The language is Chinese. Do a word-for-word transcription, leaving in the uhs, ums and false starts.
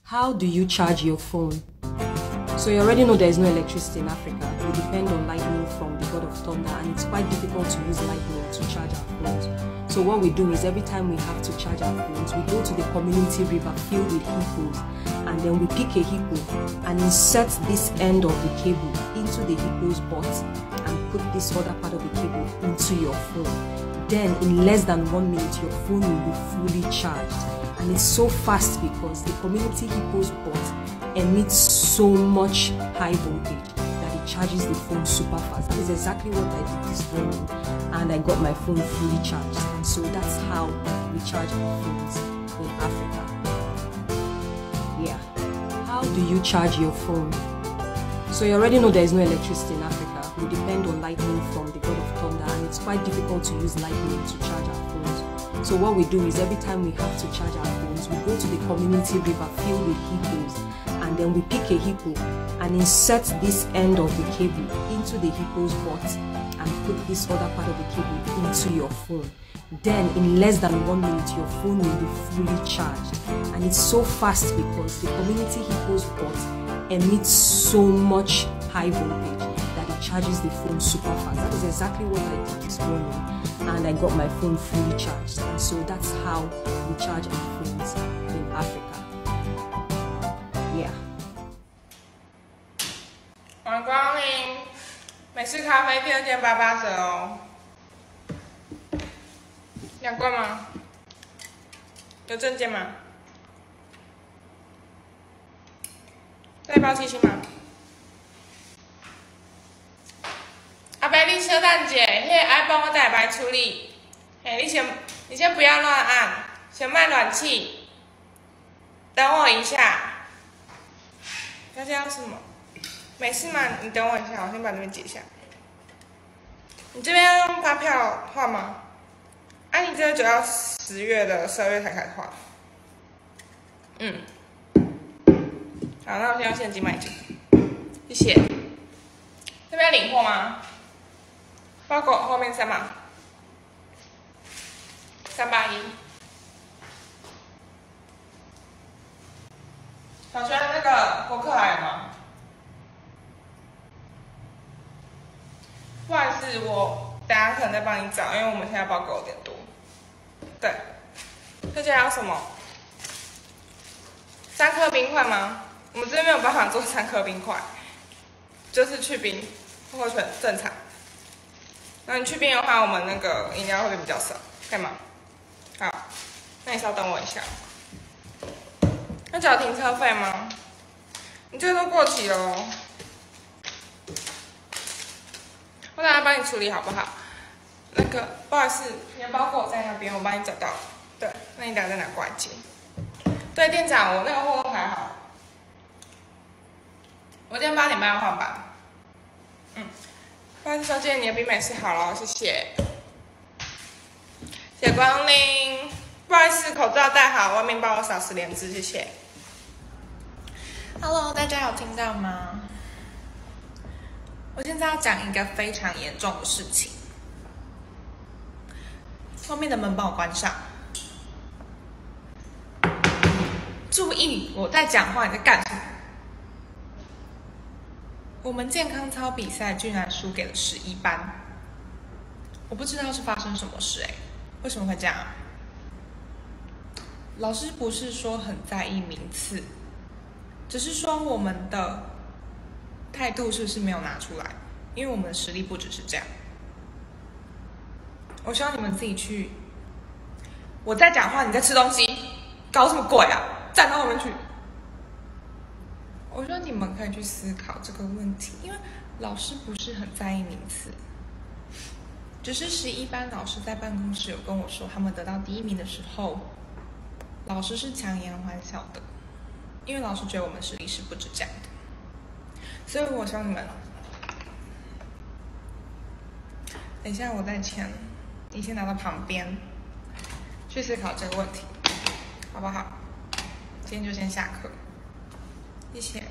How do you charge your phone? So you already know there is no electricity in Africa. We depend on lightning from the god of thunder, and it's quite difficult to use lightning to charge our phones. So what we do is every time we have to charge our phones, we go to the community river filled with hippos, and then we pick a hippo and insert this end of the cable into the hippo's butt and put this other part of the cable into your phone. Then in less than one minute, your phone will be fully charged. And it's so fast because the community hippo's butt emits so much high voltage that it charges the phone super fast. That is exactly what I did this morning, and I got my phone fully charged. And so that's how we charge our phones in Africa. Yeah. How do you charge your phone? So you already know there is no electricity in Africa. We depend on lightning from the god of thunder, and it's quite difficult to use lightning to charge our phones. So what we do is every time we have to charge our phones, we go to the community river filled with hippos, and then we pick a hippo and insert this end of the cable into the hippo's butt and put this other part of the cable into your phone. Then in less than one minute, your phone will be fully charged. And it's so fast because the community hippo's butt emits so much high voltage that it charges the phone super fast. That is exactly what I did this morning, and I got my phone fully charged. And so that's how we charge our phones in Africa. Yeah. 欢迎光临美式咖啡第二件八八折哦。两罐吗？有证件吗？带包七星吗？阿伯，你小等者，迄个爱帮我代白处理。嘿，你先，你先不要乱按，先卖暖气。等我一下。大家要什么？没事嘛，你等我一下，我先把这边解一下。你这边要用发票换吗？啊，你这个就要十月的十二月才开始换。嗯。好，那我先用现金买进，谢谢。这边领货吗？包裹后面三码，三八一。小轩，那个博客还有吗？不好意思，我等下可能再帮你找，因为我们现在包裹有点多。对，这家要什么？三颗冰块吗？我们这边没有办法做三颗冰块，就是去冰或者正常。那你去冰的话，我们那个饮料会比较少，可以吗？好，那你稍等我一下。要缴停车费吗？你这个都过期了哦。我等下帮你处理好不好？那个不好意思，你的包裹在那边，我帮你找到了。对，那你等下再拿过来接。对，店长，我那个货都排好了。我今天八点半要换班。嗯，不好意思，小姐，你的冰美式好了，谢谢。谢谢光临。不好意思，口罩戴好，外面帮我扫十连支，谢谢。Hello， 大家有听到吗？我现在要讲一个非常严重的事情。后面的门帮我关上。注意我在讲话，你在干什么？我们健康操比赛居然输给了十一班，我不知道是发生什么事哎、欸，为什么会这样啊？老师不是说很在意名次，只是说我们的态度是不是没有拿出来？因为我们的实力不只是这样。我希望你们自己去。我在讲话，你在吃东西，搞什么鬼啊？站到后面去。我说你们可以去思考这个问题，因为老师不是很在意名次，只是十一班老师在办公室有跟我说，他们得到第一名的时候，老师是强颜欢笑的，因为老师觉得我们实力是不止这样的，所以我希望你们，等一下我在前，你先拿到旁边，去思考这个问题，好不好？今天就先下课，谢谢。